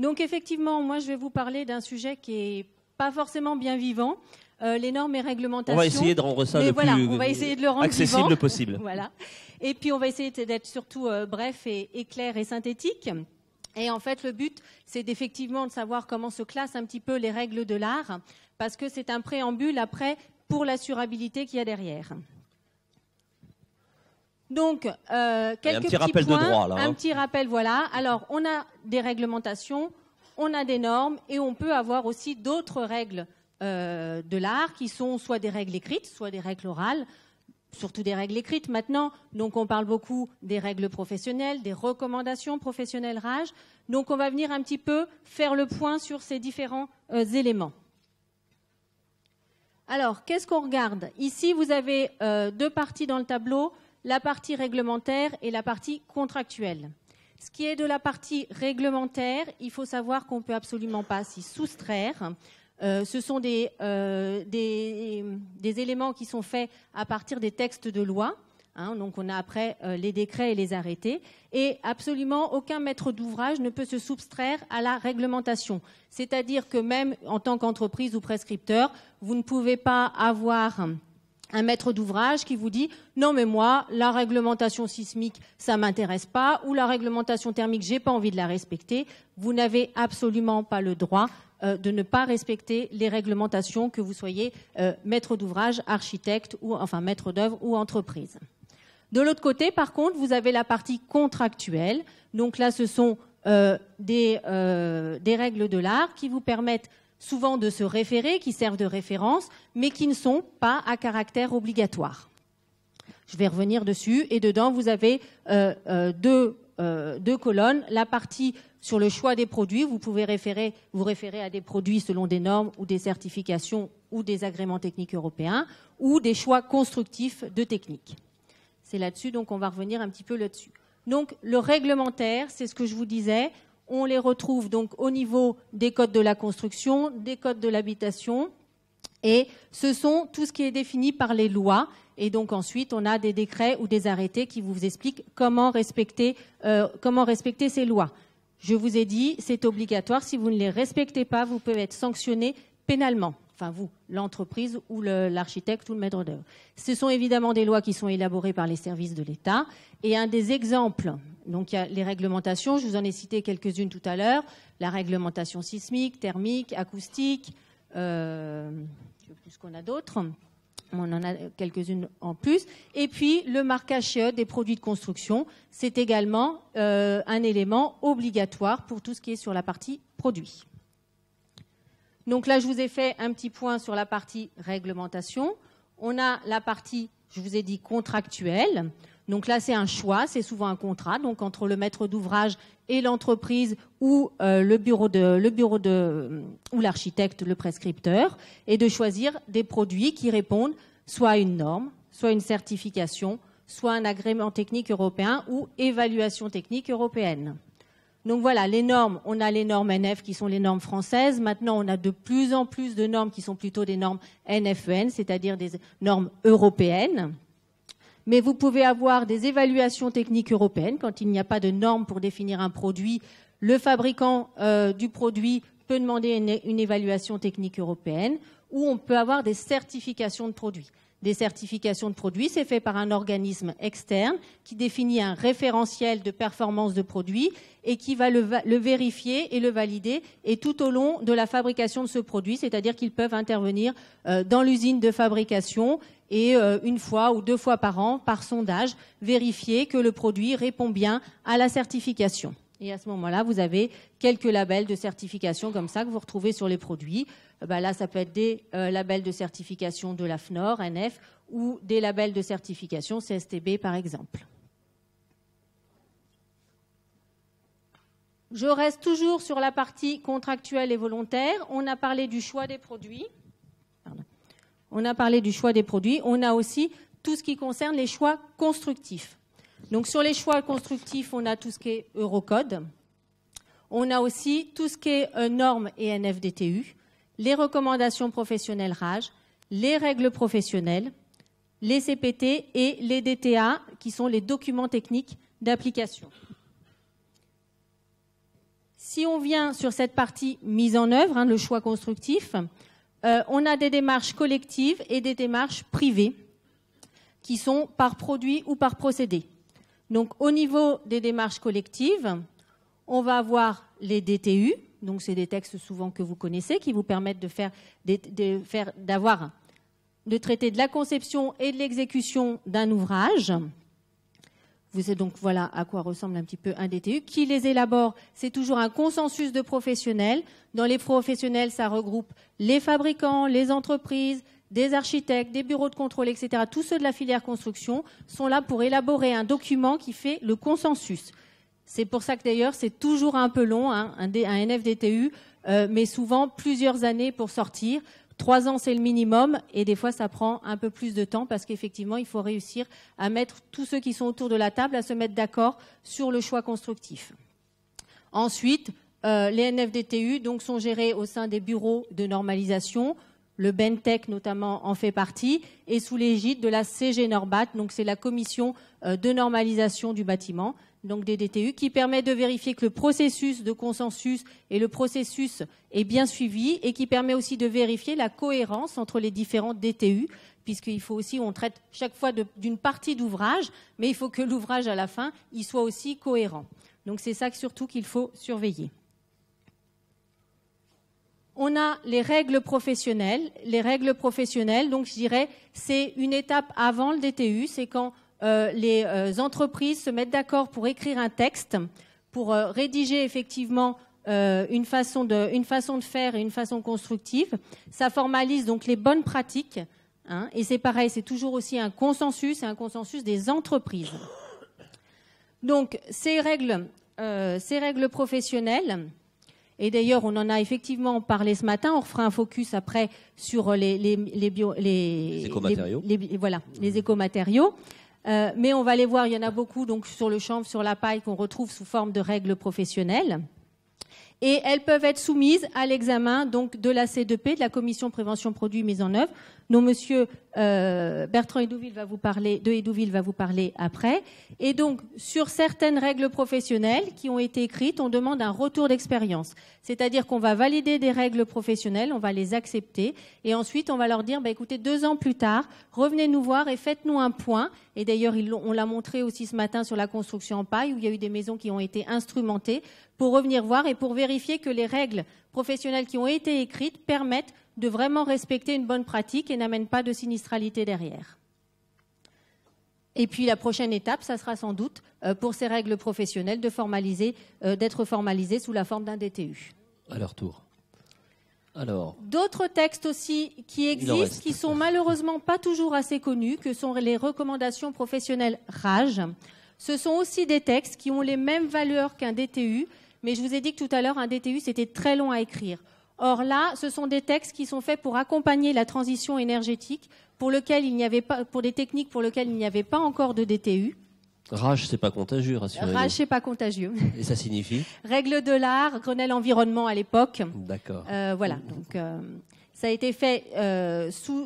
Donc effectivement, moi je vais vous parler d'un sujet qui est pas forcément bien vivant, les normes et réglementations. On va essayer de rendre ça le voilà, plus on va essayer de le rendre accessible vivant. possible. Voilà. Et puis on va essayer d'être surtout bref et clair et synthétique. Et en fait, le but, c'est effectivement de savoir comment se classent un petit peu les règles de l'art, parce que c'est un préambule après pour l'assurabilité qu'il y a derrière. Donc, quelques petits rappel points, de droit, là, un petit rappel, voilà. Alors, on a des réglementations, on a des normes, et on peut avoir aussi d'autres règles de l'art qui sont soit des règles écrites, soit des règles orales, surtout des règles écrites maintenant. Donc, on parle beaucoup des règles professionnelles, des recommandations professionnelles RAGE. Donc, on va venir un petit peu faire le point sur ces différents éléments. Alors, qu'est-ce qu'on regarde? Ici, vous avez deux parties dans le tableau, la partie réglementaire et la partie contractuelle. Ce qui est de la partie réglementaire, il faut savoir qu'on ne peut absolument pas s'y soustraire. Ce sont des éléments qui sont faits à partir des textes de loi. Donc on a après les décrets et les arrêtés. Et absolument aucun maître d'ouvrage ne peut se soustraire à la réglementation. C'est-à-dire que même en tant qu'entreprise ou prescripteur, vous ne pouvez pas avoir un maître d'ouvrage qui vous dit « Non, mais moi, la réglementation sismique, ça m'intéresse pas » ou « La réglementation thermique, j'ai pas envie de la respecter ». Vous n'avez absolument pas le droit de ne pas respecter les réglementations, que vous soyez maître d'ouvrage, architecte, ou enfin maître d'œuvre ou entreprise. De l'autre côté, par contre, vous avez la partie contractuelle. Donc là, ce sont des règles de l'art qui vous permettent souvent de se référer, qui servent de référence, mais qui ne sont pas à caractère obligatoire. Je vais revenir dessus. Et dedans, vous avez deux colonnes. La partie sur le choix des produits, vous pouvez vous référer à des produits selon des normes ou des certifications ou des agréments techniques européens, ou des choix constructifs de techniques. C'est là-dessus, donc on va revenir un petit peu là-dessus. Donc le réglementaire, c'est ce que je vous disais. On les retrouve donc au niveau des codes de la construction, des codes de l'habitation, et ce sont tout ce qui est défini par les lois. Et donc ensuite, on a des décrets ou des arrêtés qui vous expliquent comment respecter ces lois. Je vous ai dit, c'est obligatoire. Si vous ne les respectez pas, vous pouvez être sanctionné pénalement. Enfin vous, l'entreprise ou l'architecte ou le maître d'œuvre. Ce sont évidemment des lois qui sont élaborées par les services de l'État. Et un des exemples, donc il y a les réglementations, je vous en ai cité quelques-unes tout à l'heure, la réglementation sismique, thermique, acoustique, je ne sais plus ce qu'on a d'autres, on en a quelques-unes en plus. Et puis le marquage CE des produits de construction, c'est également un élément obligatoire pour tout ce qui est sur la partie produit. Donc là, je vous ai fait un petit point sur la partie réglementation. On a la partie, je vous ai dit, contractuelle. Donc là, c'est un choix, c'est souvent un contrat, donc entre le maître d'ouvrage et l'entreprise ou le bureau ou l'architecte, le prescripteur, et de choisir des produits qui répondent soit à une norme, soit à une certification, soit à un agrément technique européen ou évaluation technique européenne. Donc voilà, les normes, on a les normes NF qui sont les normes françaises. Maintenant, on a de plus en plus de normes qui sont plutôt des normes NFEN, c'est-à-dire des normes européennes. Mais vous pouvez avoir des évaluations techniques européennes. Quand il n'y a pas de normes pour définir un produit, le fabricant du produit peut demander une évaluation technique européenne, ou on peut avoir des certifications de produits. Des certifications de produits, c'est fait par un organisme externe qui définit un référentiel de performance de produit et qui va le vérifier et le valider, et tout au long de la fabrication de ce produit, c'est-à-dire qu'ils peuvent intervenir dans l'usine de fabrication et une fois ou deux fois par an, par sondage, vérifier que le produit répond bien à la certification. Et à ce moment-là, vous avez quelques labels de certification comme ça que vous retrouvez sur les produits. Là, ça peut être des labels de certification de l'AFNOR, NF, ou des labels de certification CSTB, par exemple. Je reste toujours sur la partie contractuelle et volontaire. On a parlé du choix des produits. On a aussi tout ce qui concerne les choix constructifs. Donc sur les choix constructifs, on a tout ce qui est Eurocode. On a aussi tout ce qui est normes et NFDTU, les recommandations professionnelles RAGE, les règles professionnelles, les CPT et les DTA, qui sont les documents techniques d'application. si on vient sur cette partie mise en œuvre, hein, le choix constructif, on a des démarches collectives et des démarches privées qui sont par produit ou par procédé. Donc, au niveau des démarches collectives, on va avoir les DTU. Donc, c'est des textes souvent que vous connaissez qui vous permettent de traiter de la conception et de l'exécution d'un ouvrage. Donc, voilà à quoi ressemble un petit peu un DTU. Qui les élabore, c'est toujours un consensus de professionnels. Dans les professionnels, ça regroupe les fabricants, les entreprises, des architectes, des bureaux de contrôle, etc. Tous ceux de la filière construction sont là pour élaborer un document qui fait le consensus. C'est pour ça que d'ailleurs, c'est toujours un peu long, hein, un NFDTU, mais souvent plusieurs années pour sortir. 3 ans, c'est le minimum, et des fois, ça prend un peu plus de temps parce qu'effectivement, il faut réussir à mettre tous ceux qui sont autour de la table à se mettre d'accord sur le choix constructif. Ensuite, les NFDTU donc, sont gérés au sein des bureaux de normalisation. Le BENTEC notamment en fait partie, et sous l'égide de la CG Norbat, donc c'est la commission de normalisation du bâtiment, donc des DTU, qui permet de vérifier que le processus de consensus et le processus est bien suivi, et qui permet aussi de vérifier la cohérence entre les différents DTU, puisqu'il faut aussi, on traite chaque fois d'une partie d'ouvrage, mais il faut que l'ouvrage à la fin, il soit aussi cohérent. Donc c'est ça surtout qu'il faut surveiller. On a les règles professionnelles. Les règles professionnelles, donc je dirais, c'est une étape avant le DTU. C'est quand les entreprises se mettent d'accord pour écrire un texte, pour rédiger effectivement une façon de faire et une façon constructive. Ça formalise donc les bonnes pratiques. Hein, et c'est pareil, c'est toujours aussi un consensus des entreprises. Donc ces règles professionnelles. Et d'ailleurs, on en a effectivement parlé ce matin. On refera un focus après sur les écomatériaux. Les écomatériaux. Mais on va les voir. Il y en a beaucoup donc sur le chanvre, sur la paille qu'on retrouve sous forme de règles professionnelles. Et elles peuvent être soumises à l'examen donc de la C2P, de la Commission Prévention Produits Mise en œuvre, dont Monsieur Bertrand Hédouville va vous parler après. Et donc, sur certaines règles professionnelles qui ont été écrites, on demande un retour d'expérience. C'est-à-dire qu'on va valider des règles professionnelles, on va les accepter, et ensuite on va leur dire, écoutez, 2 ans plus tard, revenez nous voir et faites-nous un point. Et d'ailleurs, on l'a montré aussi ce matin sur la construction en paille, où il y a eu des maisons qui ont été instrumentées, pour revenir voir et pour vérifier que les règles professionnelles qui ont été écrites permettent de vraiment respecter une bonne pratique et n'amènent pas de sinistralité derrière. Et puis la prochaine étape, ça sera sans doute pour ces règles professionnelles d'être formalisées sous la forme d'un DTU. À leur tour. Alors. D'autres textes aussi qui existent, qui sont malheureusement pas toujours assez connus, que sont les recommandations professionnelles RAGE. Ce sont aussi des textes qui ont les mêmes valeurs qu'un DTU, mais je vous ai dit que tout à l'heure, un DTU, c'était très long à écrire. Or là, ce sont des textes qui sont faits pour accompagner la transition énergétique, pour des techniques pour lesquelles il n'y avait pas encore de DTU. RAGE, c'est pas contagieux, rassurez-vous. RAGE, c'est pas contagieux. Et ça signifie ? Règle de l'art, Grenelle environnement à l'époque. D'accord. Voilà. Donc, ça a été fait sous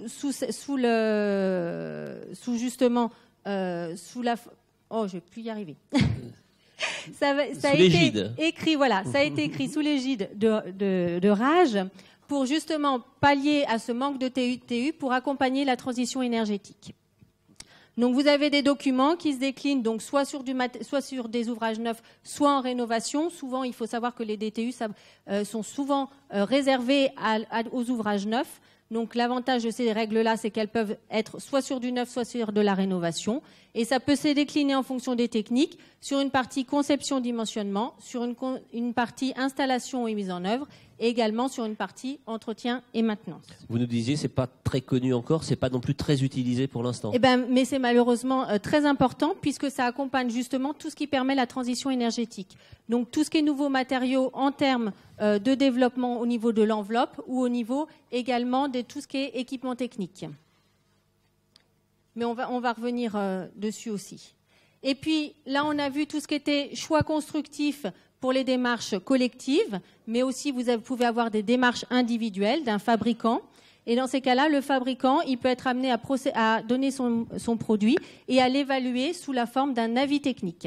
la. Oh, je vais plus y arriver. Ça a été écrit, voilà, ça a été écrit sous l'égide de RAGE pour justement pallier à ce manque de TU pour accompagner la transition énergétique. Donc vous avez des documents qui se déclinent donc soit sur des ouvrages neufs, soit en rénovation. Souvent, il faut savoir que les DTU sont souvent réservés aux ouvrages neufs. Donc l'avantage de ces règles-là, c'est qu'elles peuvent être soit sur du neuf, soit sur de la rénovation. Et ça peut se décliner en fonction des techniques, sur une partie conception-dimensionnement, sur une partie installation et mise en œuvre, et également sur une partie entretien et maintenance. Vous nous disiez, c'est pas très connu encore, c'est pas non plus très utilisé pour l'instant. Mais c'est malheureusement très important, puisque ça accompagne justement tout ce qui permet la transition énergétique. Donc tout ce qui est nouveaux matériaux en termes de développement au niveau de l'enveloppe ou au niveau également de tout ce qui est équipement technique. Mais on va revenir dessus aussi. Et puis là, on a vu tout ce qui était choix constructif pour les démarches collectives, mais aussi vous pouvez avoir des démarches individuelles d'un fabricant. Et dans ces cas-là, le fabricant, il peut être amené à donner son produit et à l'évaluer sous la forme d'un avis technique.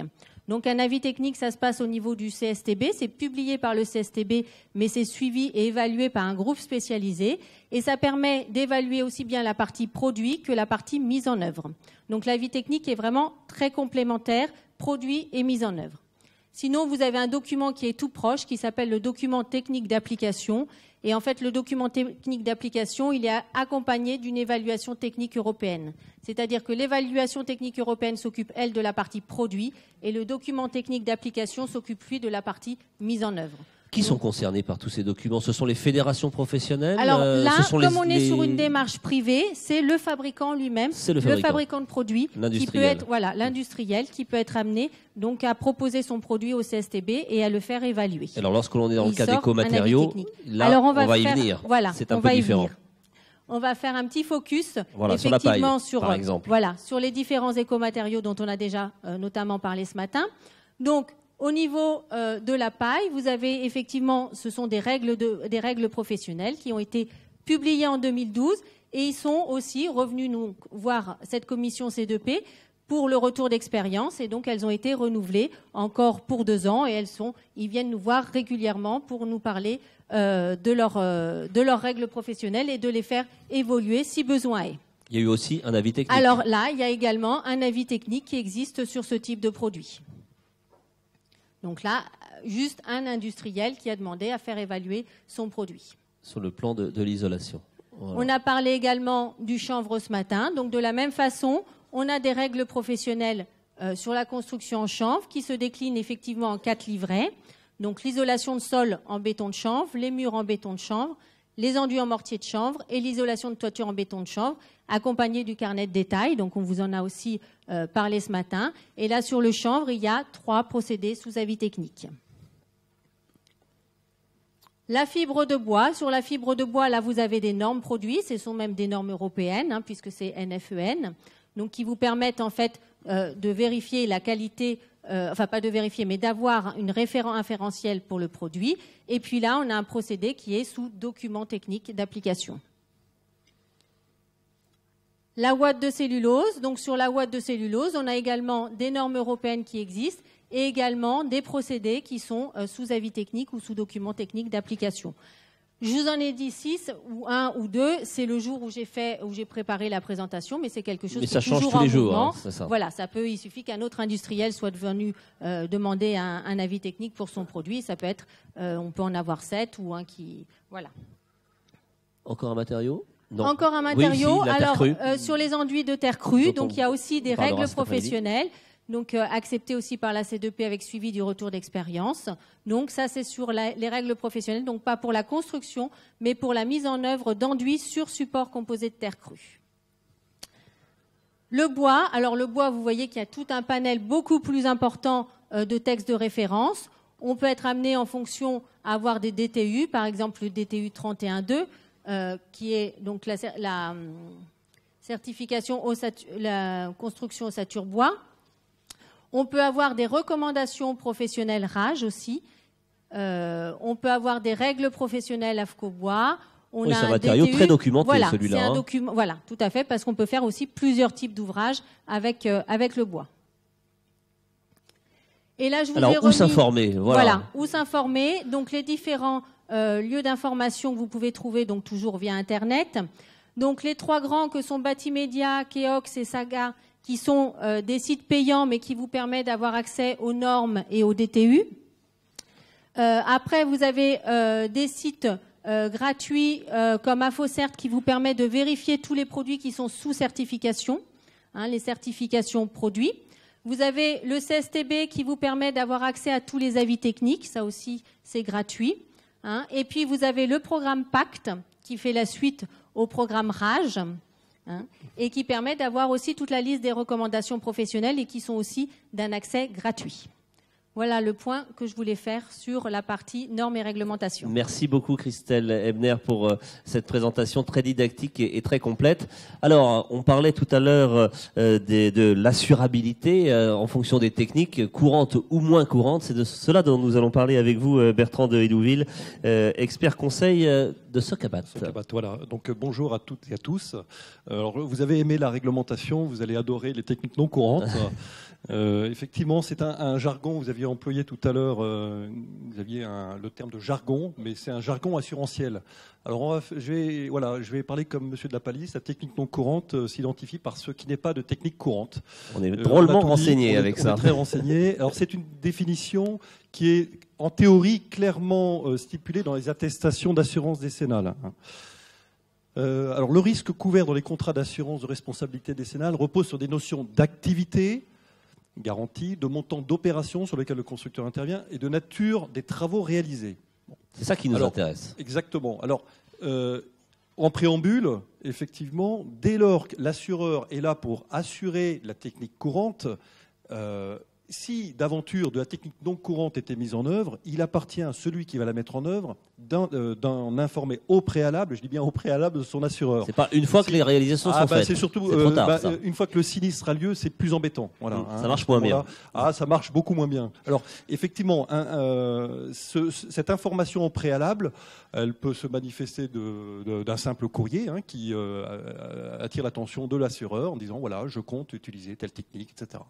Donc un avis technique, ça se passe au niveau du CSTB, c'est publié par le CSTB, mais c'est suivi et évalué par un groupe spécialisé, et ça permet d'évaluer aussi bien la partie produit que la partie mise en œuvre. Donc l'avis technique est vraiment très complémentaire, produit et mise en œuvre. Sinon, vous avez un document qui est tout proche, qui s'appelle le document technique d'application. Et en fait, le document technique d'application, il est accompagné d'une évaluation technique européenne. C'est-à-dire que l'évaluation technique européenne s'occupe, elle, de la partie produit, et le document technique d'application s'occupe, lui, de la partie mise en œuvre. Qui sont concernés par tous ces documents? Ce sont les fédérations professionnelles? Alors là, comme on est les... sur une démarche privée, c'est le fabricant lui-même, le fabricant de produit, qui peut être, voilà, l'industriel, qui peut être amené donc à proposer son produit au CSTB et à le faire évaluer. Alors lorsque l'on est dans le cas d'éco-matériaux, là, alors on va y venir. Voilà, c'est un peu différent. On va faire un petit focus, voilà, effectivement, sur la paille, par exemple. Voilà, sur les différents éco-matériaux dont on a déjà notamment parlé ce matin. Donc, au niveau de la paille, vous avez effectivement, ce sont des règles professionnelles qui ont été publiées en 2012 et ils sont aussi revenus nous voir cette commission C2P pour le retour d'expérience et donc elles ont été renouvelées encore pour 2 ans et ils viennent nous voir régulièrement pour nous parler de leurs règles professionnelles et de les faire évoluer si besoin est. Il y a eu aussi un avis technique. Alors là, il y a également un avis technique qui existe sur ce type de produit. Donc là, juste un industriel qui a demandé à faire évaluer son produit. Sur le plan de l'isolation. Voilà. On a parlé également du chanvre ce matin. Donc de la même façon, on a des règles professionnelles sur la construction en chanvre qui se déclinent effectivement en 4 livrets. Donc l'isolation de sol en béton de chanvre, les murs en béton de chanvre, les enduits en mortier de chanvre et l'isolation de toiture en béton de chanvre, accompagné du carnet de détail. Donc on vous en a aussi parlé ce matin. Et là, sur le chanvre, il y a 3 procédés sous avis technique. La fibre de bois. Sur la fibre de bois, là, vous avez des normes produits. Ce sont même des normes européennes, puisque c'est NFEN. Donc qui vous permettent en fait de vérifier la qualité, enfin pas de vérifier, mais d'avoir une référent inférentiel pour le produit. Et puis là, on a un procédé qui est sous document technique d'application. La ouate de cellulose. Donc sur la ouate de cellulose, on a également des normes européennes qui existent et également des procédés qui sont sous avis technique ou sous document technique d'application. Je vous en ai dit 6 ou 1 ou 2, c'est le jour où j'ai préparé la présentation, mais c'est quelque chose qui est toujours en mouvement. Mais ça change tous les jours, hein, c'est ça. Voilà, il suffit qu'un autre industriel soit venu demander un avis technique pour son produit. Ça peut être, on peut en avoir 7 ou un qui, voilà. Encore un matériau? Non. Encore un matériau. Oui, alors sur les enduits de terre crue, donc il y a aussi des règles professionnelles. Donc accepté aussi par la C2P avec suivi du retour d'expérience. Donc ça, c'est sur les règles professionnelles, donc pas pour la construction, mais pour la mise en œuvre d'enduits sur support composé de terre crue. Le bois, alors le bois, vous voyez qu'il y a tout un panel beaucoup plus important de textes de référence. On peut être amené en fonction à avoir des DTU, par exemple le DTU 31.2, qui est donc la certification la construction ossature bois. On peut avoir des recommandations professionnelles RAGE aussi. On peut avoir des règles professionnelles AFCO-Bois. Oui, c'est un matériau très documenté, voilà, celui-là. C'est un document, voilà, tout à fait, parce qu'on peut faire aussi plusieurs types d'ouvrages avec le bois. Et là, je vous ai remis... où s'informer, voilà, où s'informer. Donc, les différents lieux d'information que vous pouvez trouver, donc toujours via Internet. Donc, les 3 grands que sont Batimédia, Keox et Saga, qui sont des sites payants, mais qui vous permettent d'avoir accès aux normes et aux DTU. Après, vous avez des sites gratuits comme InfoCert qui vous permet de vérifier tous les produits qui sont sous certification, les certifications produits. Vous avez le CSTB qui vous permet d'avoir accès à tous les avis techniques, ça aussi c'est gratuit. Et puis vous avez le programme PACT qui fait la suite au programme RAGE. Et qui permet d'avoir aussi toute la liste des recommandations professionnelles et qui sont aussi d'un accès gratuit. Voilà le point que je voulais faire sur la partie normes et réglementations. Merci beaucoup Christelle Ebner pour cette présentation très dictique et très complète. Alors, on parlait tout à l'heure de l'assurabilité en fonction des techniques, courantes ou moins courantes. C'est de cela dont nous allons parler avec vous, Bertrand de Hédouville, expert conseil de Socabat. Socabat, voilà. Donc bonjour à toutes et à tous. Alors, vous avez aimé la réglementation, vous allez adorer les techniques non courantes. Effectivement, c'est un jargon, vous aviez employé tout à l'heure, vous aviez le terme de jargon, mais c'est un jargon assurantiel. Alors je vais parler comme Monsieur de la Palisse, la technique non courante s'identifie par ce qui n'est pas de technique courante. On est drôlement renseigné avec ça. On est très renseigné. Alors c'est une définition qui est en théorie clairement stipulée dans les attestations d'assurance décennale. Alors le risque couvert dans les contrats d'assurance de responsabilité décennale repose sur des notions d'activité, garantie, de montant d'opérations sur lesquelles le constructeur intervient et de nature des travaux réalisés. Bon. C'est ça qui nous intéresse. Exactement. Alors, en préambule, effectivement, dès lors que l'assureur est là pour assurer la technique courante, si d'aventure de la technique non courante était mise en œuvre, il appartient à celui qui va la mettre en œuvre d'en informer au préalable, je dis bien au préalable, de son assureur. C'est pas une fois que les réalisations sont faites. C'est surtout trop tard, ça. Une fois que le sinistre a lieu, c'est plus embêtant. Voilà, ça marche moins bien. Ça marche beaucoup moins bien. Alors effectivement, cette information au préalable, elle peut se manifester d'un simple courrier qui attire l'attention de l'assureur en disant voilà, je compte utiliser telle technique, etc.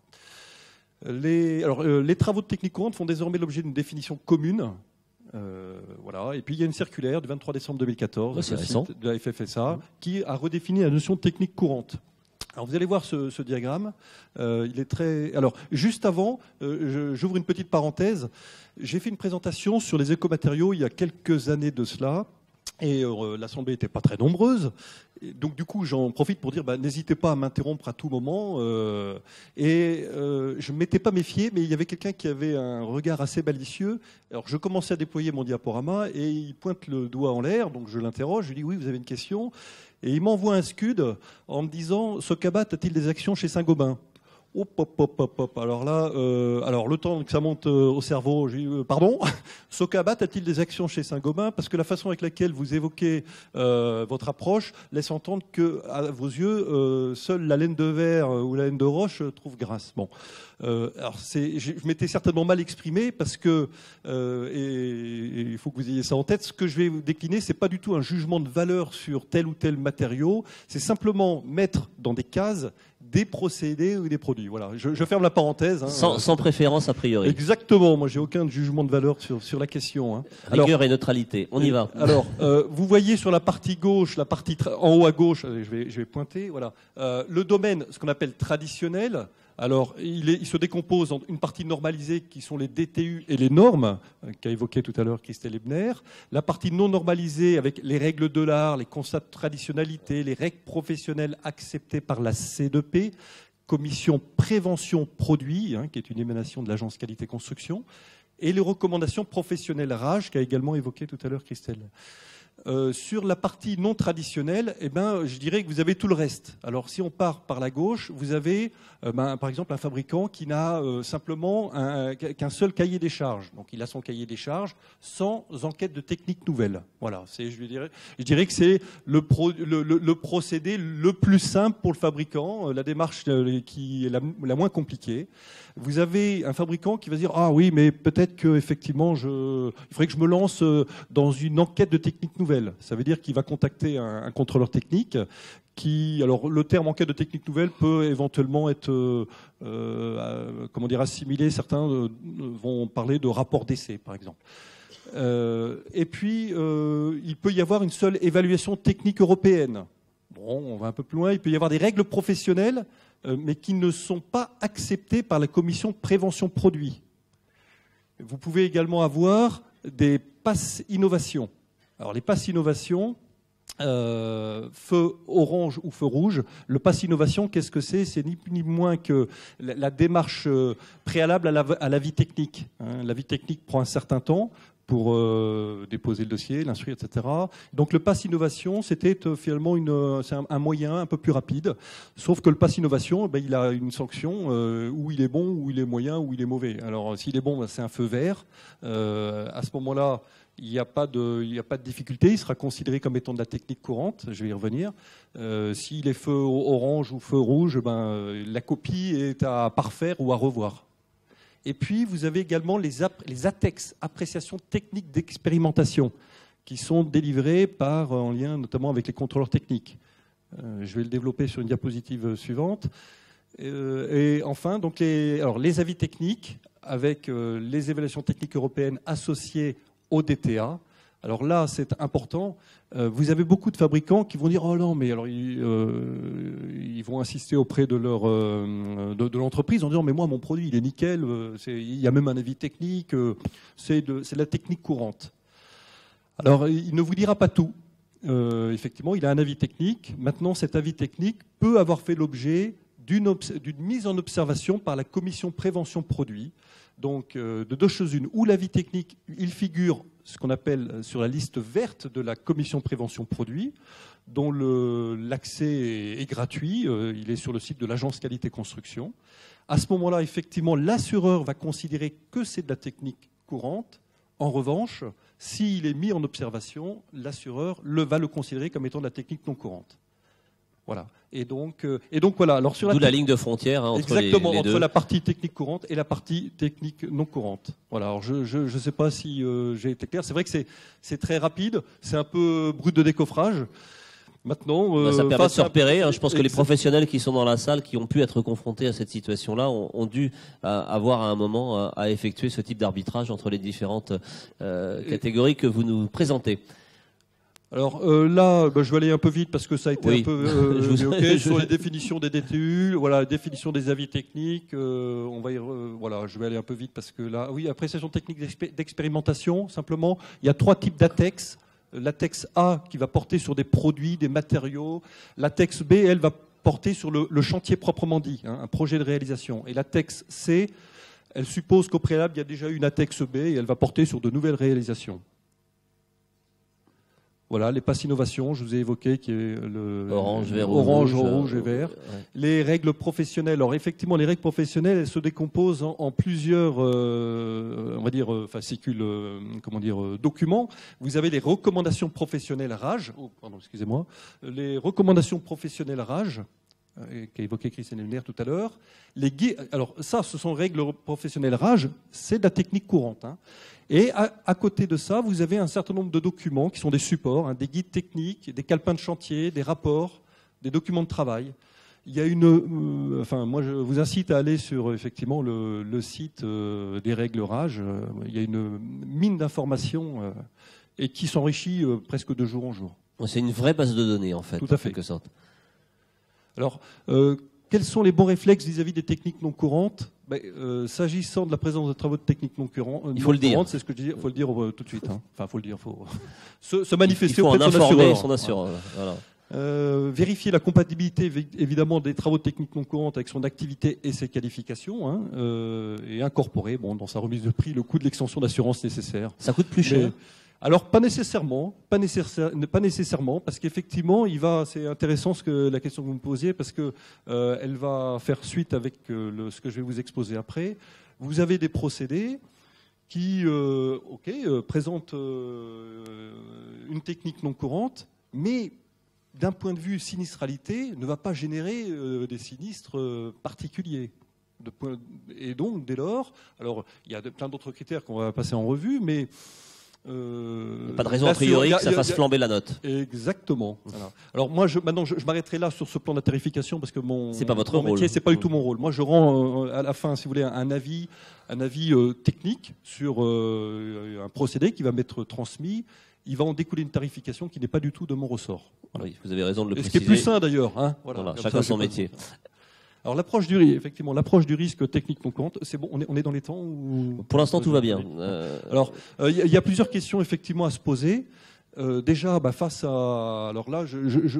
Les travaux de technique courante font désormais l'objet d'une définition commune. Voilà. Et puis il y a une circulaire du 23 décembre 2014 de la FFSA qui a redéfini la notion de technique courante. Alors vous allez voir ce diagramme. Il est très. Alors juste avant, j'ouvre une petite parenthèse. J'ai fait une présentation sur les écomatériaux il y a quelques années de cela. Et l'Assemblée n'était pas très nombreuse. Et donc du coup, j'en profite pour dire, n'hésitez pas à m'interrompre à tout moment. Je ne m'étais pas méfié, mais il y avait quelqu'un qui avait un regard assez malicieux. Alors je commençais à déployer mon diaporama et il pointe le doigt en l'air. Donc je l'interroge, je lui dis oui, vous avez une question. Et il m'envoie un scud en me disant, Socabat a-t-il des actions chez Saint-Gobain ? Alors là, le temps que ça monte au cerveau, j'ai dit, pardon, Socabat a-t-il des actions chez Saint-Gobain ? Parce que la façon avec laquelle vous évoquez votre approche laisse entendre que, à vos yeux, seule la laine de verre ou la laine de roche trouve grâce. Bon, je m'étais certainement mal exprimé parce que, et il faut que vous ayez ça en tête, ce que je vais vous décliner, c'est pas du tout un jugement de valeur sur tel ou tel matériau, c'est simplement mettre dans des cases des procédés ou des produits. Voilà, je ferme la parenthèse. Sans préférence a priori. Exactement, moi j'ai aucun jugement de valeur sur la question. Rigueur et neutralité, on y va. Alors, vous voyez sur la partie gauche, en haut à gauche, je vais pointer, voilà, le domaine, ce qu'on appelle traditionnel. Alors, il se décompose en une partie normalisée qui sont les DTU et les normes, qu'a évoqué tout à l'heure Christelle Ebner. La partie non normalisée avec les règles de l'art, les constats de traditionnalité, les règles professionnelles acceptées par la C2P, Commission Prévention Produits, qui est une émanation de l'Agence Qualité Construction, et les recommandations professionnelles RAGE, qu'a également évoqué tout à l'heure Christelle. Sur la partie non traditionnelle, je dirais que vous avez tout le reste. Alors, si on part par la gauche, vous avez, par exemple, un fabricant qui n'a simplement qu'un seul cahier des charges. Donc, il a son cahier des charges sans enquête de technique nouvelle. Voilà. Je dirais que c'est le procédé le plus simple pour le fabricant, la démarche qui est la moins compliquée. Vous avez un fabricant qui va dire ah oui, mais peut-être que effectivement, il faudrait que je me lance dans une enquête de technique nouvelle. Ça veut dire qu'il va contacter un contrôleur technique alors le terme enquête de technique nouvelle peut éventuellement être assimilé. Certains vont parler de rapport d'essai, par exemple. Et puis il peut y avoir une seule évaluation technique européenne. Bon, on va un peu plus loin. Il peut y avoir des règles professionnelles, mais qui ne sont pas acceptées par la commission de prévention produits. Vous pouvez également avoir des passes innovation. Alors les passes innovation, feu orange ou feu rouge. Le pass innovation, qu'est-ce que c'est ? C'est ni plus ni moins que la démarche préalable à l'avis technique. L'avis technique prend un certain temps pour déposer le dossier, l'instruire, etc. Donc le pass innovation, c'était finalement c'est un moyen un peu plus rapide. Sauf que le pass innovation, il a une sanction où il est bon, où il est moyen, où il est mauvais. Alors s'il est bon, c'est un feu vert. À ce moment-là, il n'y a pas de difficulté. Il sera considéré comme étant de la technique courante. Je vais y revenir. S'il est feu orange ou feu rouge, la copie est à parfaire ou à revoir. Et puis, vous avez également les ATEX, appréciations techniques d'expérimentation, qui sont délivrées en lien notamment avec les contrôleurs techniques. Je vais le développer sur une diapositive suivante. Et enfin, donc les avis techniques avec les évaluations techniques européennes associées au DTA. Alors là, c'est important. Vous avez beaucoup de fabricants qui vont dire oh non, mais alors ils vont insister auprès de l'entreprise en disant mais moi mon produit il est nickel, il y a même un avis technique, c'est de la technique courante. Alors il ne vous dira pas tout. Effectivement, il a un avis technique. Maintenant, cet avis technique peut avoir fait l'objet d'une mise en observation par la commission prévention produits. Donc, de deux choses une. Ou l'avis technique, il figure ce qu'on appelle sur la liste verte de la commission prévention produits, dont l'accès est gratuit. Il est sur le site de l'agence qualité construction. À ce moment-là, effectivement, l'assureur va considérer que c'est de la technique courante. En revanche, s'il est mis en observation, l'assureur va le considérer comme étant de la technique non courante. Voilà. Et donc voilà. Alors sur d'où la ligne de frontière entre exactement, les deux. entre la partie technique courante et la partie technique non courante. Voilà. Alors je ne sais pas si j'ai été clair. C'est vrai que c'est très rapide. C'est un peu brut de décoffrage. Maintenant, ça permet de se repérer. Je pense que les professionnels qui sont dans la salle, qui ont pu être confrontés à cette situation-là, ont dû avoir à un moment à effectuer ce type d'arbitrage entre les différentes catégories que vous nous présentez. Alors là, je vais aller un peu vite parce que ça a été un peu sur les définitions des DTU, voilà, définition des avis techniques. Voilà, je vais aller un peu vite parce que là, oui, appréciation technique d'expérimentation. Simplement, il y a 3 types d'ATEX. L'ATEX A qui va porter sur des produits, des matériaux. L'ATEX B, elle, va porter sur le chantier proprement dit, un projet de réalisation. Et l'ATEX C, elle suppose qu'au préalable, il y a déjà eu une ATEX B et elle va porter sur de nouvelles réalisations. Voilà, les passes innovation, je vous ai évoqué, qui est orange, vert, rouge et vert. Ouais. Les règles professionnelles. Alors effectivement, les règles professionnelles, elles se décomposent en plusieurs, fascicules, documents. Vous avez les recommandations professionnelles RAGE. Les recommandations professionnelles RAGE, qu'a évoqué Christian Elner tout à l'heure. Alors ça, ce sont règles professionnelles RAGE, c'est de la technique courante. Et à côté de ça, vous avez un certain nombre de documents qui sont des supports, des guides techniques, des calepins de chantier, des rapports, des documents de travail. Il y a moi je vous incite à aller sur effectivement le site des règles RAGE. Il y a une mine d'informations et qui s'enrichit presque de jour en jour. C'est une vraie base de données en fait, tout à fait. En quelque sorte. Alors, quels sont les bons réflexes vis-à-vis des techniques non courantes ? S'agissant de la présence de travaux de techniques non courantes, il faut le dire. C'est ce que je dis. Il faut le dire tout de suite. Enfin, faut le dire. Faut se manifester auprès de son assureur. Voilà. Vérifier la compatibilité évidemment des travaux de techniques non courantes avec son activité et ses qualifications, et incorporer, dans sa remise de prix, le coût de l'extension d'assurance nécessaire. Ça coûte plus cher. Alors pas nécessairement, parce qu'effectivement, c'est intéressant la question que vous me posiez, parce que elle va faire suite avec ce que je vais vous exposer après. Vous avez des procédés qui, présentent une technique non courante, mais d'un point de vue sinistralité, ne va pas générer des sinistres particuliers. Et donc, dès lors, alors il y a plein d'autres critères qu'on va passer en revue, mais pas de raison a priori que ça fasse flamber la note. Exactement. Voilà. Alors moi, maintenant, je m'arrêterai là sur ce plan de la tarification parce que c'est pas votre métier, c'est pas du tout mon rôle. Moi, je rends à la fin, si vous voulez, un avis technique sur un procédé qui va m'être transmis. Il va en découler une tarification qui n'est pas du tout de mon ressort. Voilà. Oui, vous avez raison de le préciser. Ce qui est plus sain d'ailleurs. Voilà, chacun son métier. Alors l'approche du risque technique non courante, c'est bon, on est dans les temps ou... Pour l'instant, tout va bien. Alors, il y a plusieurs questions effectivement à se poser. Déjà, face à... Alors là,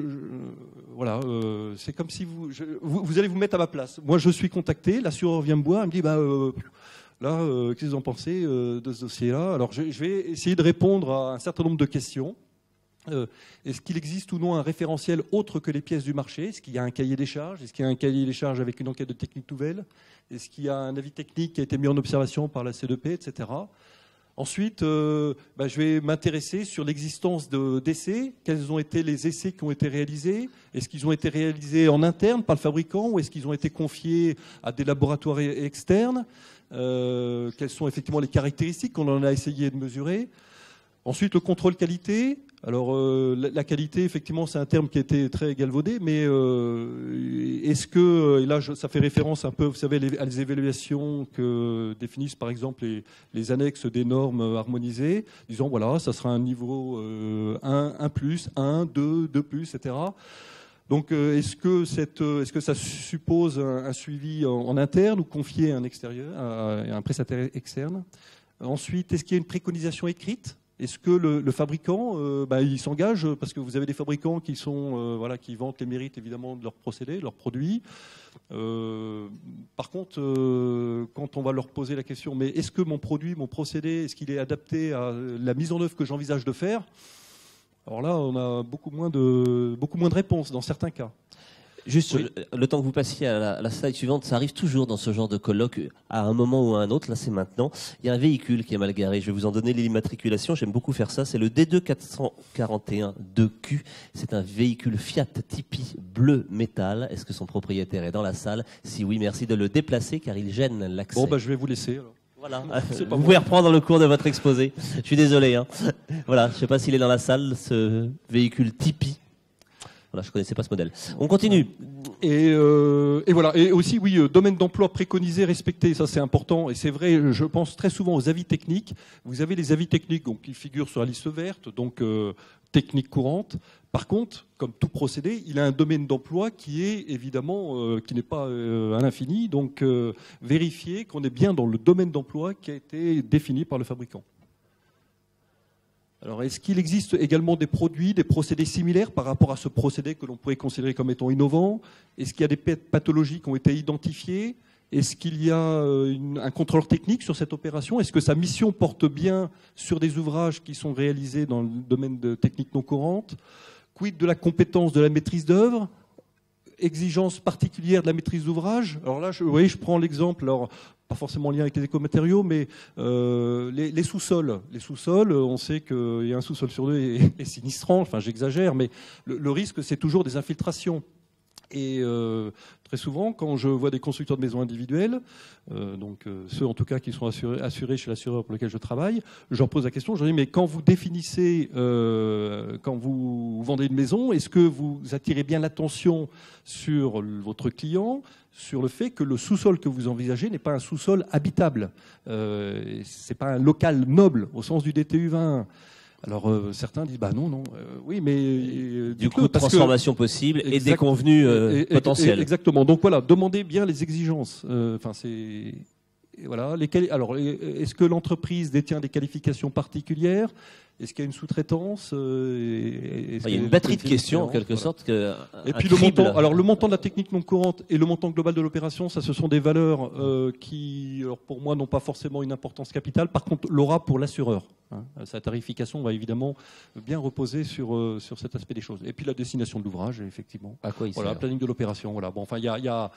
c'est comme si vous allez vous mettre à ma place. Moi, je suis contacté, l'assureur vient me voir, il me dit, Là, qu'est-ce que vous en pensez de ce dossier-là? Alors, je vais essayer de répondre à un certain nombre de questions. Est-ce qu'il existe ou non un référentiel autre que les pièces du marché? Est-ce qu'il y a un cahier des charges? Est-ce qu'il y a un cahier des charges avec une enquête de technique nouvelle? Est-ce qu'il y a un avis technique qui a été mis en observation par la CDP, etc. Ensuite, je vais m'intéresser sur l'existence d'essais. Quels ont été les essais qui ont été réalisés? Est-ce qu'ils ont été réalisés en interne par le fabricant ou est-ce qu'ils ont été confiés à des laboratoires externes? Quelles sont effectivement les caractéristiques qu'on en a essayé de mesurer? Ensuite, le contrôle qualité. Alors, la qualité, effectivement, c'est un terme qui a été très galvaudé, mais est-ce que, et là, ça fait référence un peu, vous savez, à les évaluations que définissent, par exemple, les annexes des normes harmonisées, disant, voilà, ça sera un niveau 1, 1+, 1, 2, 2+, etc. Donc, est-ce que ça suppose un suivi en interne ou confié à un extérieur, à un prestataire externe? Ensuite, est-ce qu'il y a une préconisation écrite? Est-ce que le fabricant, il s'engage, parce que vous avez des fabricants qui qui vantent les mérites évidemment de leurs procédés, de leurs produits. Par contre, quand on va leur poser la question, mais est-ce que mon produit, mon procédé, est-ce qu'il est adapté à la mise en œuvre que j'envisage de faire? Alors là, on a beaucoup moins de réponses dans certains cas. Juste Oui. le temps que vous passiez à la slide suivante, ça arrive toujours dans ce genre de colloque, à un moment ou à un autre, là c'est maintenant. Il y a un véhicule qui est mal garé, je vais vous en donner l'immatriculation, j'aime beaucoup faire ça, c'est le D2441-2Q. C'est un véhicule Fiat Tipi bleu métal. Est-ce que son propriétaire est dans la salle? Si oui, merci de le déplacer car il gêne l'accès. Bon, je vais vous laisser alors. Voilà, vous pouvez reprendre le cours de votre exposé. Je suis désolé. Voilà, je ne sais pas s'il est dans la salle, ce véhicule Tipi. Voilà, je ne connaissais pas ce modèle. On continue. Et voilà. Et aussi, oui, domaine d'emploi préconisé, respecté, ça c'est important. Et c'est vrai, je pense très souvent aux avis techniques. Vous avez les avis techniques donc, qui figurent sur la liste verte, donc technique courante. Par contre, comme tout procédé, il a un domaine d'emploi qui est évidemment, qui n'est pas à l'infini. Donc, vérifier qu'on est bien dans le domaine d'emploi qui a été défini par le fabricant. Alors, est-ce qu'il existe également des produits, des procédés similaires par rapport à ce procédé que l'on pourrait considérer comme étant innovant? Est-ce qu'il y a des pathologies qui ont été identifiées? Est-ce qu'il y a un contrôleur technique sur cette opération? Est-ce que sa mission porte bien sur des ouvrages qui sont réalisés dans le domaine de techniques non courantes? Quid de la compétence de la maîtrise d'œuvre? Exigences particulières de la maîtrise d'ouvrage? Alors là, je prends l'exemple, alors pas forcément en lien avec les écomatériaux, mais les sous-sols. Les sous-sols, on sait qu'il y a un sous-sol sur deux et sinistrant, enfin j'exagère, mais le risque, c'est toujours des infiltrations. Et très souvent, quand je vois des constructeurs de maisons individuelles, ceux en tout cas qui sont assurés chez l'assureur pour lequel je travaille, je leur pose la question, je leur dis, mais quand vous définissez, quand vous vendez une maison, est-ce que vous attirez bien l'attention sur votre client, sur le fait que le sous-sol que vous envisagez n'est pas un sous-sol habitable, c'est pas un local noble au sens du DTU 21. Alors certains disent non, oui, mais du coup transformation possible et déconvenus potentiels. Exactement. Donc voilà, demandez bien les exigences. Voilà. Alors, est-ce que l'entreprise détient des qualifications particulières? Est-ce qu'il y a une sous-traitance? Il y a une batterie de questions en quelque sorte. Et puis le montant. Alors le montant de la technique non courante et le montant global de l'opération, ça, ce sont des valeurs qui, alors, pour moi, n'ont pas forcément une importance capitale. Par contre, l'aura pour l'assureur. Sa tarification va évidemment bien reposer sur cet aspect des choses. Et puis la destination de l'ouvrage, effectivement. À quoi il voilà, sert? planning de l'opération. Voilà. Bon, enfin, il y a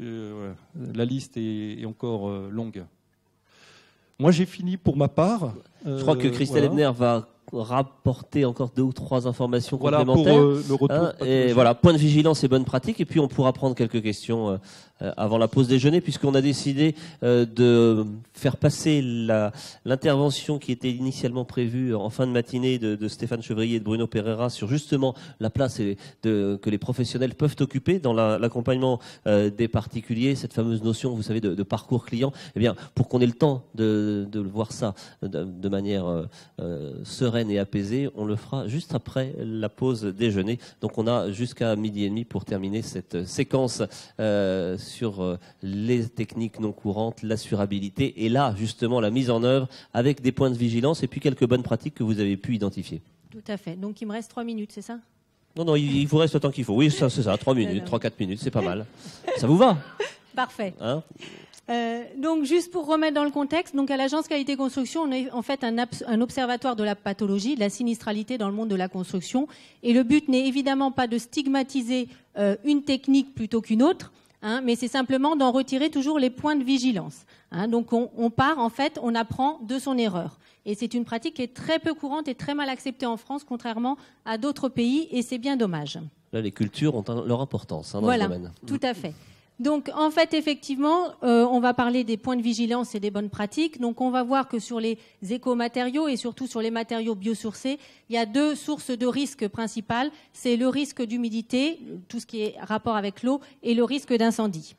la liste est encore longue. Moi, j'ai fini pour ma part. Je crois que Christelle Ebner va rapporter encore 2 ou 3 informations complémentaires. Pour le retour. Et voilà, point de vigilance et bonne pratique. Et puis on pourra prendre quelques questions avant la pause déjeuner, puisqu'on a décidé de faire passer l'intervention qui était initialement prévue en fin de matinée de Stéphane Chevrier et de Bruno Pereira sur justement la place que les professionnels peuvent occuper dans l'accompagnement des particuliers, cette fameuse notion, vous savez, de parcours client. Eh bien, pour qu'on ait le temps de voir ça de manière sereine et apaisée, on le fera juste après la pause déjeuner. Donc on a jusqu'à 12h30 pour terminer cette séquence sur les techniques non courantes, l'assurabilité et là justement la mise en œuvre avec des points de vigilance et puis quelques bonnes pratiques que vous avez pu identifier. Tout à fait. Donc il me reste 3 minutes, c'est ça? Non, il vous reste le temps qu'il faut. Oui, ça c'est ça, 3 minutes, 3-4 minutes, c'est pas mal. Ça vous va? Parfait. Donc, juste pour remettre dans le contexte, donc à l'Agence Qualité Construction, on est en fait un observatoire de la pathologie, de la sinistralité dans le monde de la construction. Et le but n'est évidemment pas de stigmatiser une technique plutôt qu'une autre, mais c'est simplement d'en retirer toujours les points de vigilance. Donc, on part, en fait, on apprend de son erreur. Et c'est une pratique qui est très peu courante et très mal acceptée en France, contrairement à d'autres pays, et c'est bien dommage. Là, les cultures ont leur importance dans voilà, ce domaine. Tout à fait. Donc, en fait, effectivement, on va parler des points de vigilance et des bonnes pratiques. Donc, on va voir que sur les écomatériaux et surtout sur les matériaux biosourcés, il y a 2 sources de risques principales. C'est le risque d'humidité, tout ce qui est rapport avec l'eau, et le risque d'incendie.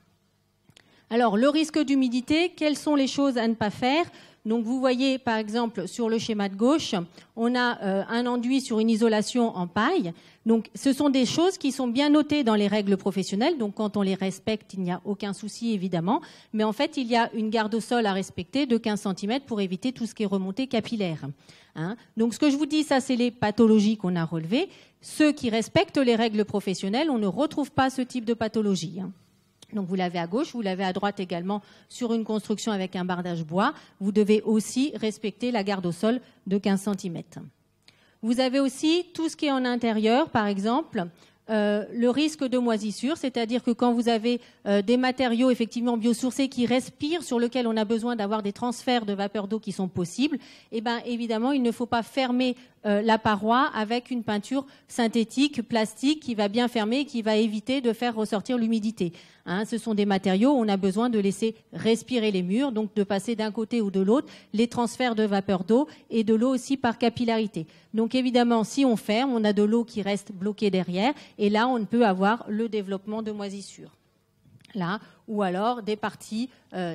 Alors, le risque d'humidité, quelles sont les choses à ne pas faire ? Donc, vous voyez, par exemple, sur le schéma de gauche, on a un enduit sur une isolation en paille. Donc, ce sont des choses qui sont bien notées dans les règles professionnelles. Donc, quand on les respecte, il n'y a aucun souci, évidemment. Mais en fait, il y a une garde au sol à respecter de 15 cm pour éviter tout ce qui est remontée capillaire. Donc, ce que je vous dis, ça, c'est les pathologies qu'on a relevées. Ceux qui respectent les règles professionnelles, on ne retrouve pas ce type de pathologie. Donc, vous l'avez à gauche, vous l'avez à droite également sur une construction avec un bardage bois. Vous devez aussi respecter la garde au sol de 15 cm. Vous avez aussi tout ce qui est en intérieur, par exemple, le risque de moisissure, c'est-à-dire que quand vous avez des matériaux effectivement biosourcés qui respirent, sur lesquels on a besoin d'avoir des transferts de vapeur d'eau qui sont possibles, eh bien évidemment, il ne faut pas fermer la paroi avec une peinture synthétique, plastique, qui va bien fermer et qui va éviter de faire ressortir l'humidité. Ce sont des matériaux où on a besoin de laisser respirer les murs, donc de passer d'un côté ou de l'autre les transferts de vapeur d'eau et de l'eau aussi par capillarité. Donc évidemment, si on ferme, on a de l'eau qui reste bloquée derrière et là, on peut avoir le développement de moisissures. Là, ou alors des parties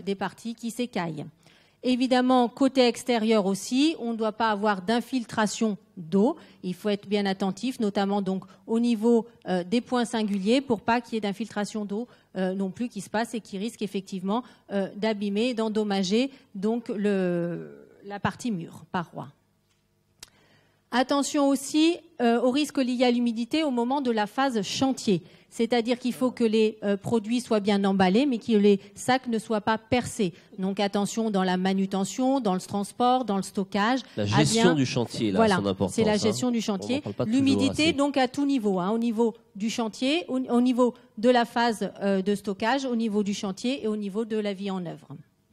qui s'écaillent. Évidemment, côté extérieur aussi, on ne doit pas avoir d'infiltration d'eau. Il faut être bien attentif, notamment donc au niveau des points singuliers, pour pas qu'il y ait d'infiltration d'eau non plus qui se passe et qui risque effectivement d'abîmer, d'endommager donc la partie mur, paroi. Attention aussi aux risques liés à l'humidité au moment de la phase chantier. C'est-à-dire qu'il faut que les produits soient bien emballés, mais que les sacs ne soient pas percés. Donc attention dans la manutention, dans le transport, dans le stockage. La gestion du chantier, là, voilà, son importance. C'est la gestion du chantier. L'humidité, donc à tout niveau, au niveau du chantier, au niveau de la phase de stockage, au niveau du chantier et au niveau de la vie en œuvre.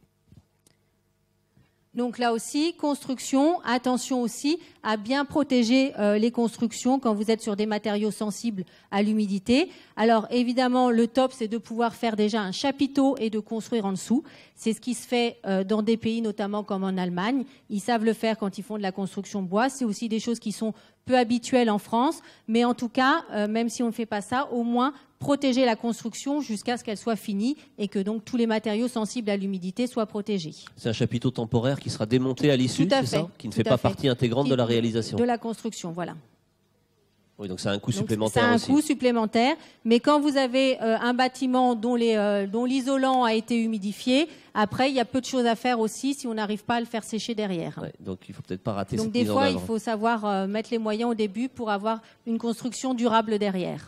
Donc là aussi, construction, attention aussi à bien protéger les constructions quand vous êtes sur des matériaux sensibles à l'humidité. Alors évidemment, le top, c'est de pouvoir faire déjà un chapiteau et de construire en dessous. C'est ce qui se fait dans des pays, notamment comme en Allemagne. Ils savent le faire quand ils font de la construction bois. C'est aussi des choses qui sont peu habituelles en France. Mais en tout cas, même si on ne fait pas ça, au moins protéger la construction jusqu'à ce qu'elle soit finie et que donc tous les matériaux sensibles à l'humidité soient protégés. C'est un chapiteau temporaire qui sera démonté à l'issue, c'est ça ? Qui ne fait pas partie intégrante de la réalisation. De la construction, voilà. Oui, donc ça a un coût supplémentaire aussi. Ça a un coût supplémentaire, mais quand vous avez un bâtiment dont l'isolant a été humidifié, après il y a peu de choses à faire aussi si on n'arrive pas à le faire sécher derrière. Ouais, donc il ne faut peut-être pas rater cette donc mise en œuvre. Donc des fois, il faut savoir mettre les moyens au début pour avoir une construction durable derrière.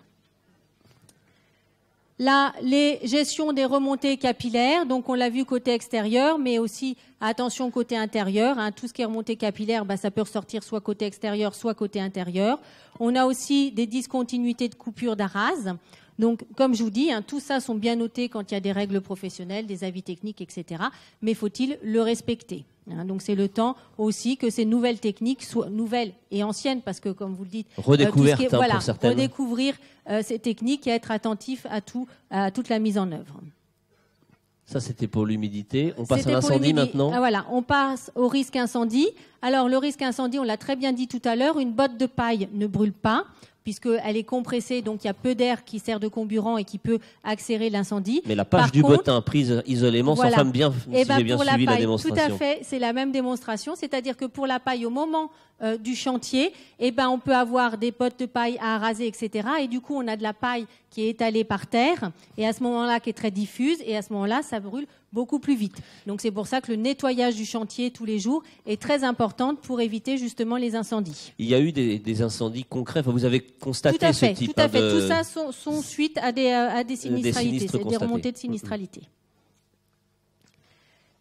Là, les gestions des remontées capillaires, donc on l'a vu côté extérieur, mais aussi attention côté intérieur. Tout ce qui est remontée capillaire, ça peut ressortir soit côté extérieur, soit côté intérieur. On a aussi des discontinuités de coupure d'arase. Donc, comme je vous dis, tout ça sont bien notés quand il y a des règles professionnelles, des avis techniques, etc. Mais faut-il le respecter ? Donc, c'est le temps aussi que ces nouvelles techniques soient nouvelles et anciennes, parce que, comme vous le dites, redécouvertes pour certaines. Redécouvrir ces techniques et être attentif à toute la mise en œuvre. Ça, c'était pour l'humidité. On passe à l'incendie maintenant. Voilà, on passe au risque incendie. Alors, le risque incendie, on l'a très bien dit tout à l'heure, une botte de paille ne brûle pas, puisqu'elle est compressée, donc il y a peu d'air qui sert de comburant et qui peut accélérer l'incendie. Mais la page du bottin prise isolément s'enflamme bien, si j'ai bien suivi la démonstration. Tout à fait, c'est la même démonstration, c'est-à-dire que pour la paille, au moment du chantier, on peut avoir des pottes de paille à araser, etc. Et du coup, on a de la paille qui est étalée par terre, et à ce moment-là, qui est très diffuse, et à ce moment-là, ça brûle beaucoup plus vite. Donc c'est pour ça que le nettoyage du chantier tous les jours est très important pour éviter justement les incendies. Il y a eu des incendies concrets, vous avez constaté ce type tout à fait. Tout ça sont suite à des sinistralités, des remontées de sinistralité.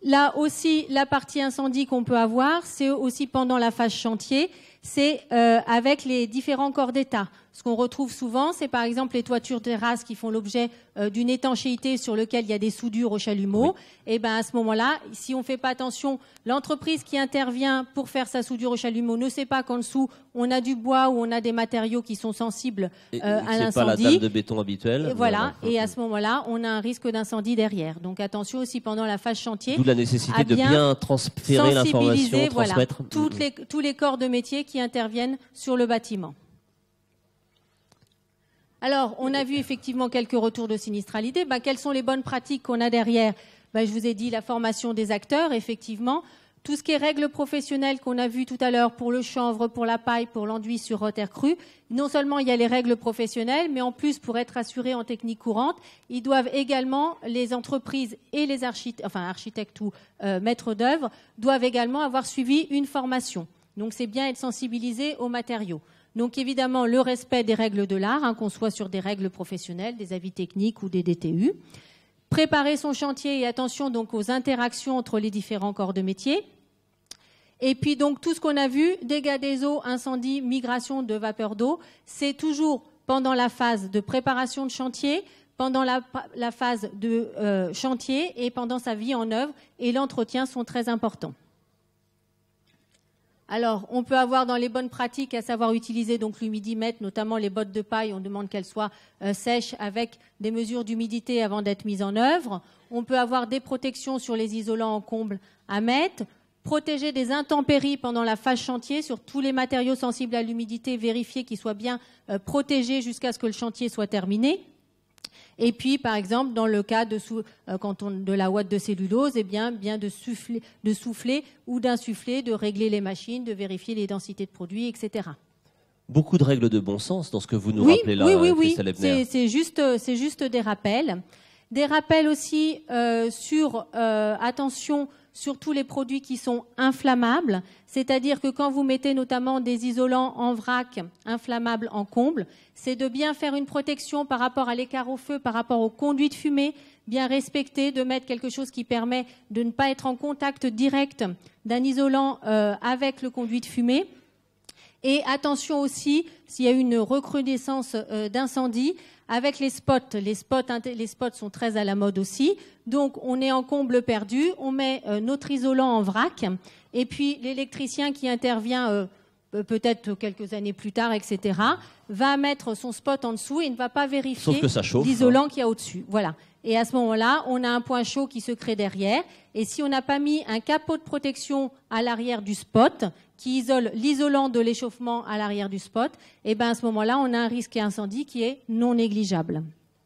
Là aussi, la partie incendie qu'on peut avoir, c'est aussi pendant la phase chantier, c'est avec les différents corps d'État. Ce qu'on retrouve souvent, c'est par exemple les toitures terrasses qui font l'objet d'une étanchéité sur lequel il y a des soudures au chalumeau. Oui. Et ben à ce moment-là, si on ne fait pas attention, l'entreprise qui intervient pour faire sa soudure au chalumeau ne sait pas qu'en dessous on a du bois ou on a des matériaux qui sont sensibles à l'incendie. C'est pas la dalle de béton habituelle. Et voilà. Et à ce moment-là, on a un risque d'incendie derrière. Donc attention aussi pendant la phase chantier. D'où la nécessité de bien transférer l'information, transmettre. Voilà, tous les corps de métier qui interviennent sur le bâtiment. Alors, on a vu effectivement quelques retours de sinistralité. Quelles sont les bonnes pratiques qu'on a derrière ? Je vous ai dit la formation des acteurs, effectivement. Tout ce qui est règles professionnelles qu'on a vu tout à l'heure pour le chanvre, pour la paille, pour l'enduit sur terre crue. Non seulement il y a les règles professionnelles, mais en plus, pour être assurés en technique courante, ils doivent également, les entreprises et les architectes ou maîtres d'œuvre, doivent également avoir suivi une formation. Donc, c'est bien être sensibilisé aux matériaux. Donc évidemment, le respect des règles de l'art, qu'on soit sur des règles professionnelles, des avis techniques ou des DTU. Préparer son chantier et attention donc aux interactions entre les différents corps de métier. Et puis donc tout ce qu'on a vu, dégâts des eaux, incendies, migration de vapeur d'eau, c'est toujours pendant la phase de préparation de chantier, pendant la phase de chantier et pendant sa vie en œuvre. Et l'entretien sont très importants. Alors, on peut avoir dans les bonnes pratiques, à savoir utiliser donc l'humidimètre, notamment les bottes de paille, on demande qu'elles soient sèches avec des mesures d'humidité avant d'être mises en œuvre. On peut avoir des protections sur les isolants en comble à mettre, protéger des intempéries pendant la phase chantier sur tous les matériaux sensibles à l'humidité, vérifier qu'ils soient bien protégés jusqu'à ce que le chantier soit terminé. Et puis, par exemple, dans le cas de la ouate de cellulose, bien de souffler ou d'insuffler, de régler les machines, de vérifier les densités de produits, etc. Beaucoup de règles de bon sens dans ce que vous nous rappelez là, Christelle Ebner. C'est juste des rappels. Des rappels aussi sur attention sur tous les produits qui sont inflammables, c'est-à-dire que quand vous mettez notamment des isolants en vrac inflammables en comble, c'est de bien faire une protection par rapport à l'écart au feu, par rapport aux conduits de fumée, bien respecter, de mettre quelque chose qui permet de ne pas être en contact direct d'un isolant avec le conduit de fumée. Et attention aussi, s'il y a une recrudescence d'incendie, avec les spots. Les spots sont très à la mode aussi. Donc, on est en comble perdu, on met notre isolant en vrac, et puis l'électricien qui intervient peut-être quelques années plus tard, etc., va mettre son spot en dessous et ne va pas vérifier l'isolant qu'il y a au-dessus. Voilà. Et à ce moment-là, on a un point chaud qui se crée derrière. Et si on n'a pas mis un capot de protection à l'arrière du spot, qui isole l'isolant de l'échauffement à l'arrière du spot, et à ce moment-là, on a un risque incendie qui est non négligeable.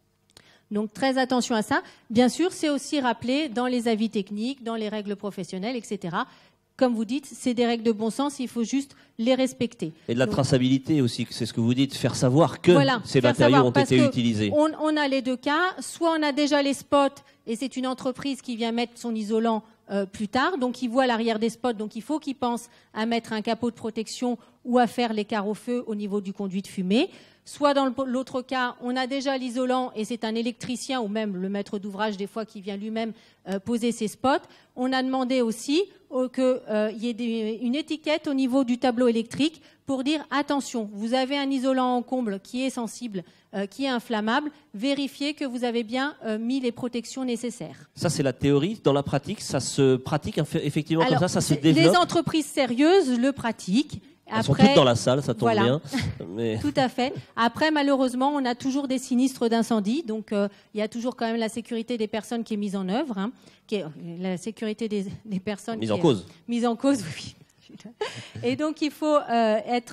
Donc, très attention à ça. Bien sûr, c'est aussi rappelé dans les avis techniques, dans les règles professionnelles, etc. Comme vous dites, c'est des règles de bon sens, il faut juste les respecter. Et de la traçabilité aussi, c'est ce que vous dites, faire savoir que ces matériaux ont été utilisés. On a les deux cas, soit on a déjà les spots et c'est une entreprise qui vient mettre son isolant plus tard, donc il voit l'arrière des spots, donc il faut qu'il pense à mettre un capot de protection ou à faire l'écart au feu au niveau du conduit de fumée. Soit dans l'autre cas, on a déjà l'isolant et c'est un électricien ou même le maître d'ouvrage des fois qui vient lui-même poser ses spots. On a demandé aussi qu'il y ait une étiquette au niveau du tableau électrique pour dire attention, vous avez un isolant en comble qui est sensible, qui est inflammable, vérifiez que vous avez bien mis les protections nécessaires. Ça c'est la théorie. Dans la pratique, ça se pratique effectivement. Alors, comme ça se développe. Les entreprises sérieuses le pratiquent. Elles sont toutes dans la salle, ça tombe bien. Mais... Tout à fait. Après, malheureusement, on a toujours des sinistres d'incendie. Donc, il y a toujours quand même la sécurité des personnes qui est mise en œuvre. La sécurité des personnes mise en cause. Mise en cause, oui. Et donc, il faut être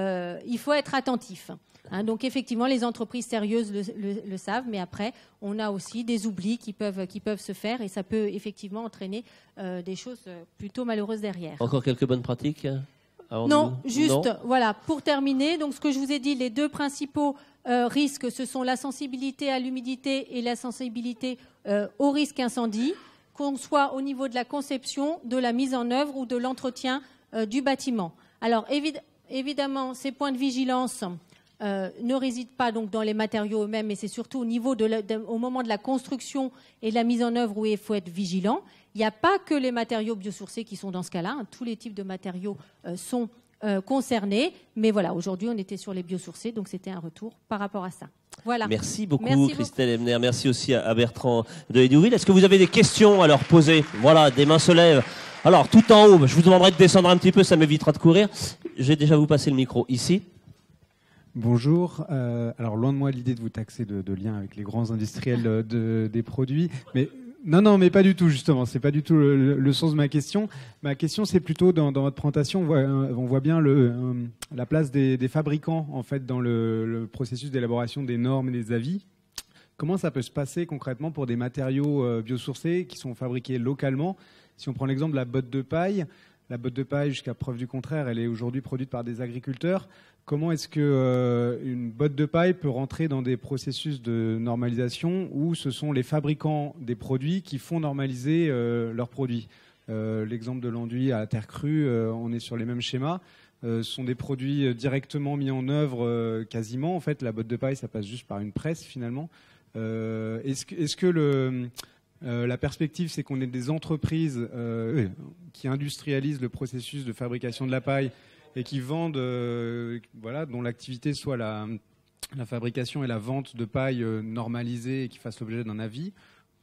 attentif. Donc, effectivement, les entreprises sérieuses le savent. Mais après, on a aussi des oublis qui peuvent se faire. Et ça peut effectivement entraîner des choses plutôt malheureuses derrière. Encore quelques bonnes pratiques ? Non, juste, voilà, pour terminer, donc ce que je vous ai dit, les deux principaux risques, ce sont la sensibilité à l'humidité et la sensibilité au risque incendie, qu'on soit au niveau de la conception, de la mise en œuvre ou de l'entretien du bâtiment. Alors, évidemment, ces points de vigilance, ne réside pas donc dans les matériaux eux-mêmes, mais c'est surtout au niveau au moment de la construction et de la mise en œuvre où il faut être vigilant. Il n'y a pas que les matériaux biosourcés qui sont dans ce cas-là. Tous les types de matériaux sont concernés. Mais voilà, aujourd'hui, on était sur les biosourcés, donc c'était un retour par rapport à ça. Voilà. Merci beaucoup, Christelle Ebner. Merci aussi à Bertrand de Hédouville. Est-ce que vous avez des questions à leur poser? Voilà, des mains se lèvent. Alors, tout en haut, je vous demanderai de descendre un petit peu, ça m'évitera de courir. Je vais déjà vous passer le micro ici. Bonjour. Alors, loin de moi l'idée de vous taxer de lien avec les grands industriels des produits, mais non, mais pas du tout, justement. C'est pas du tout le sens de ma question. Ma question, c'est plutôt dans votre présentation, on voit bien la place des fabricants, en fait, dans le processus d'élaboration des normes et des avis. Comment ça peut se passer concrètement pour des matériaux biosourcés qui sont fabriqués localement? Si on prend l'exemple de la botte de paille, jusqu'à preuve du contraire, elle est aujourd'hui produite par des agriculteurs. Comment est-ce qu'une botte de paille peut rentrer dans des processus de normalisation où ce sont les fabricants des produits qui font normaliser leurs produits? L'exemple de l'enduit à la terre crue, on est sur les mêmes schémas. Ce sont des produits directement mis en œuvre quasiment. En fait, la botte de paille, ça passe juste par une presse finalement. Est-ce que la perspective, c'est qu'on ait des entreprises qui industrialisent le processus de fabrication de la paille et qui vendent, dont l'activité soit la fabrication et la vente de paille normalisée et qui fassent l'objet d'un avis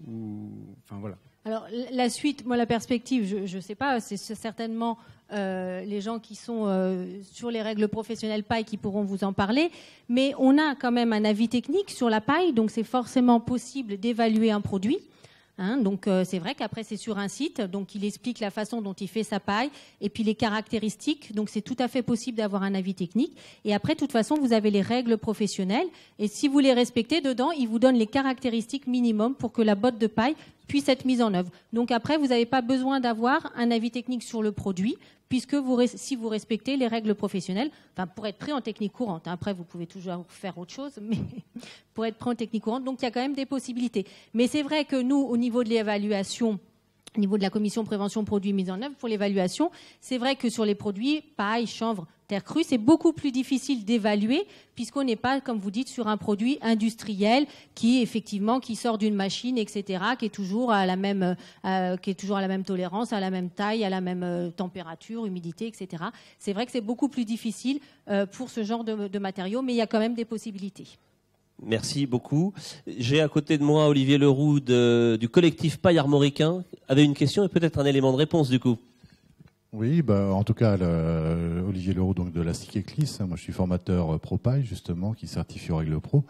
voilà. Alors la suite, moi la perspective, je ne sais pas, c'est certainement les gens qui sont sur les règles professionnelles paille qui pourront vous en parler, mais on a quand même un avis technique sur la paille, donc c'est forcément possible d'évaluer un produit. Donc c'est vrai qu'après c'est sur un site, donc il explique la façon dont il fait sa paille et puis les caractéristiques, donc c'est tout à fait possible d'avoir un avis technique. Et après, de toute façon, vous avez les règles professionnelles et si vous les respectez dedans, il vous donne les caractéristiques minimum pour que la botte de paille puisse être mise en œuvre. Donc après, vous n'avez pas besoin d'avoir un avis technique sur le produit, puisque si vous respectez les règles professionnelles, pour être pris en technique courante. Après, vous pouvez toujours faire autre chose, mais pour être pris en technique courante, donc il y a quand même des possibilités. Mais c'est vrai que nous, au niveau de l'évaluation, au niveau de la commission prévention produits mise en œuvre pour l'évaluation, c'est vrai que sur les produits, paille, chanvre, terre crue, c'est beaucoup plus difficile d'évaluer puisqu'on n'est pas, comme vous dites, sur un produit industriel qui sort d'une machine, etc., qui est toujours à la même tolérance, à la même taille, à la même température, humidité, etc. C'est vrai que c'est beaucoup plus difficile pour ce genre de matériaux, mais il y a quand même des possibilités. Merci beaucoup. J'ai à côté de moi Olivier Leroux du collectif Paille Armoricain. Avait une question et peut-être un élément de réponse du coup. Oui, en tout cas, Olivier Leroux donc de la SIC Eclis. Moi, je suis formateur ProPaille, justement, qui certifie aux règles pro.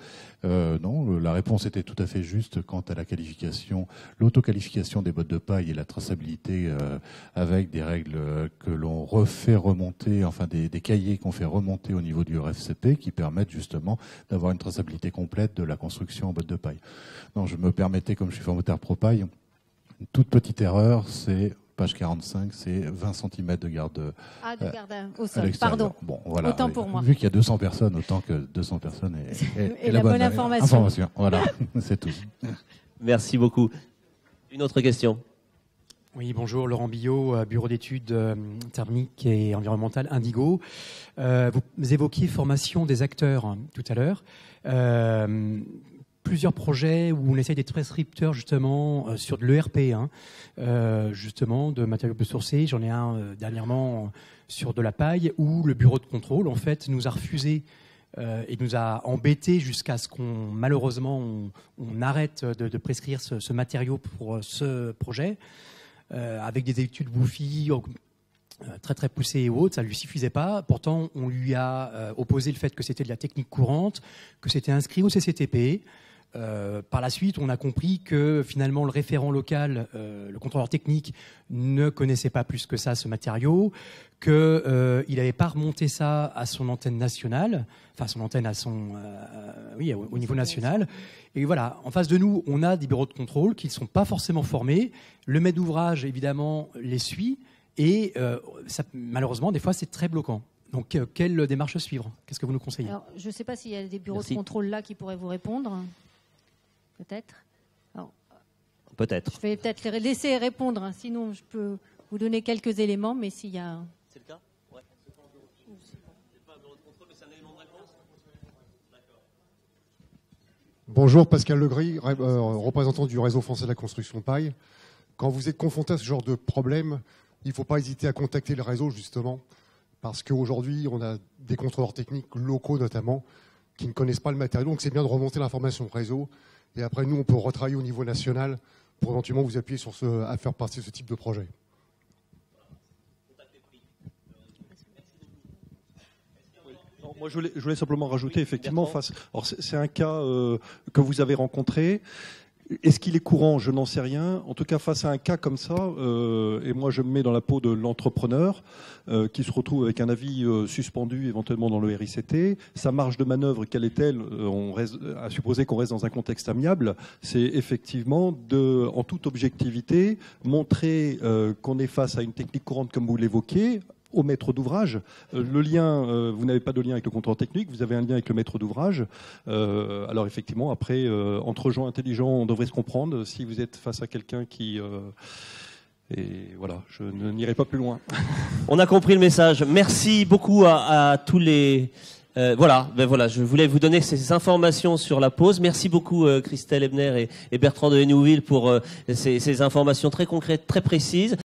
Non, la réponse était tout à fait juste quant à la qualification, l'auto-qualification des bottes de paille et la traçabilité avec des règles que l'on refait remonter, des cahiers qu'on fait remonter au niveau du RFCP qui permettent justement d'avoir une traçabilité complète de la construction en bottes de paille. Non, je me permettais, comme je suis formateur ProPaille, une toute petite erreur, c'est page 45, c'est 20 cm de garde, de garde au sol, pardon. Bon, voilà. Autant pour moi. Vu qu'il y a 200 personnes, autant que 200 personnes et la bonne information. Voilà, c'est tout. Merci beaucoup. Une autre question. Oui, bonjour, Laurent Billot, bureau d'études thermiques et environnementales Indigo. Vous évoquiez formation des acteurs tout à l'heure. Plusieurs projets où on essaye d'être prescripteur justement sur de l'ERP, justement de matériaux biosourcés. J'en ai un dernièrement sur de la paille où le bureau de contrôle en fait nous a refusé et nous a embêtés jusqu'à ce qu'on malheureusement on arrête de prescrire ce matériau pour ce projet avec des études bouffies très très poussées et autres, ça lui suffisait pas. Pourtant, on lui a opposé le fait que c'était de la technique courante, que c'était inscrit au CCTP. Par la suite, on a compris que finalement le référent local, le contrôleur technique, ne connaissait pas plus que ça ce matériau, qu'il n'avait pas remonté ça à son antenne nationale, enfin son antenne à au niveau national. Et voilà, en face de nous, on a des bureaux de contrôle qui ne sont pas forcément formés. Le maître d'ouvrage, évidemment, les suit. Et ça, malheureusement, des fois, c'est très bloquant. Donc, quelle démarche suivre? Qu'est-ce que vous nous conseillez? Alors, je ne sais pas s'il y a des bureaux de contrôle là qui pourraient vous répondre. Peut-être. Peut-être. Je vais peut-être les laisser répondre. Sinon, je peux vous donner quelques éléments, mais s'il y a... C'est le cas? Ouais. C'est pas un bureau de contrôle, mais c'est un élément de réponse. Bonjour, Pascal Legris, représentant du réseau français de la construction paille. Quand vous êtes confronté à ce genre de problème, il ne faut pas hésiter à contacter le réseau, justement, parce qu'aujourd'hui, on a des contrôleurs techniques locaux, notamment, qui ne connaissent pas le matériau. Donc, c'est bien de remonter l'information au réseau. Et après, nous, on peut retravailler au niveau national pour éventuellement vous appuyer sur à faire partie de ce type de projet. Moi, je voulais simplement rajouter, effectivement, alors c'est un cas que vous avez rencontré. Est-ce qu'il est courant? Je n'en sais rien. En tout cas, face à un cas comme ça, et moi je me mets dans la peau de l'entrepreneur qui se retrouve avec un avis suspendu éventuellement dans le RICT. Sa marge de manœuvre, quelle est-elle? À supposer qu'on reste dans un contexte amiable, c'est effectivement en toute objectivité, montrer qu'on est face à une technique courante comme vous l'évoquez, au maître d'ouvrage. Le lien, vous n'avez pas de lien avec le contrôleur technique, vous avez un lien avec le maître d'ouvrage. Alors effectivement, après, entre gens intelligents, on devrait se comprendre. Si vous êtes face à quelqu'un qui... et voilà, je n'irai pas plus loin. On a compris le message. Merci beaucoup à tous les... Voilà, je voulais vous donner ces informations sur la pause. Merci beaucoup Christelle Ebner et Bertrand de Henneouville pour ces informations très concrètes, très précises.